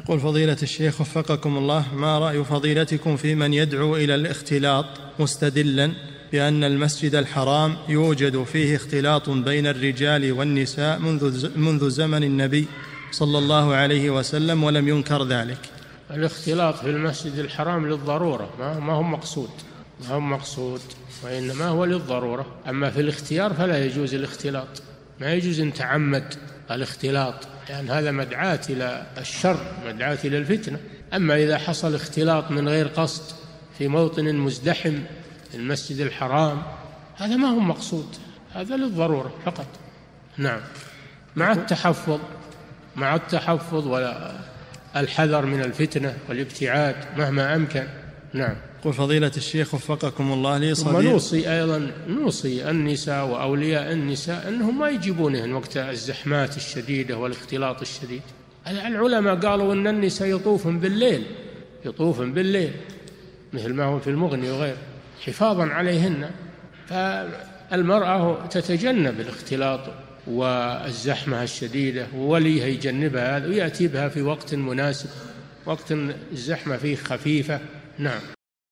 يقول فضيلة الشيخ وفقكم الله، ما رأي فضيلتكم في من يدعو إلى الاختلاط مستدلا بأن المسجد الحرام يوجد فيه اختلاط بين الرجال والنساء منذ زمن النبي صلى الله عليه وسلم ولم ينكر ذلك؟ الاختلاط في المسجد الحرام للضرورة، ما هو مقصود وإنما هو للضرورة. أما في الاختيار فلا يجوز الاختلاط، ما يجوز أن تعمد الاختلاط، لأن هذا مدعاة إلى الشر، مدعاة إلى الفتنة. أما إذا حصل اختلاط من غير قصد في موطن مزدحم المسجد الحرام هذا ما هو مقصود، هذا للضرورة فقط. نعم، مع التحفظ ولا الحذر من الفتنة والابتعاد مهما أمكن. نعم. قل فضيلة الشيخ وفقكم الله لي صديق. نوصي النساء وأولياء النساء أنهم ما يجيبونهن وقت الزحمات الشديدة والاختلاط الشديد. العلماء قالوا أن النساء يطوفن بالليل مثل ما هو في المغني وغيره حفاظا عليهن، فالمرأة تتجنب الاختلاط والزحمة الشديدة، ووليها يجنبها هذا ويأتي بها في وقت مناسب، وقت الزحمة فيه خفيفة. نعم.